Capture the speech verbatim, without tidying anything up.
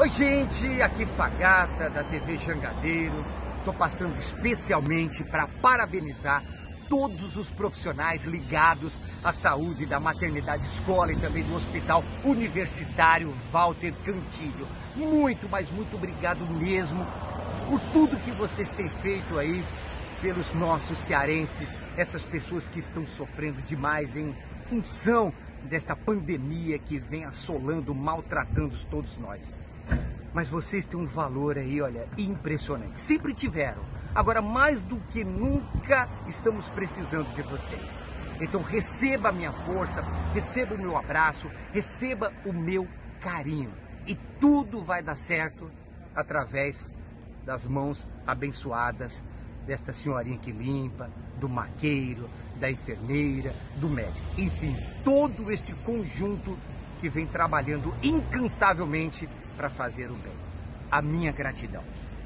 Oi gente, aqui Fagata da T V Jangadeiro. Tô passando especialmente para parabenizar todos os profissionais ligados à saúde da maternidade escola e também do Hospital Universitário Walter Cantilho. Muito, mas muito obrigado mesmo por tudo que vocês têm feito aí pelos nossos cearenses, essas pessoas que estão sofrendo demais em função desta pandemia que vem assolando, maltratando todos nós. Mas vocês têm um valor aí, olha, impressionante. Sempre tiveram. Agora, mais do que nunca, estamos precisando de vocês. Então, receba a minha força, receba o meu abraço, receba o meu carinho. E tudo vai dar certo através das mãos abençoadas desta senhorinha que limpa, do maqueiro, da enfermeira, do médico. Enfim, todo este conjunto que vem trabalhando incansavelmente para fazer o bem. A minha gratidão.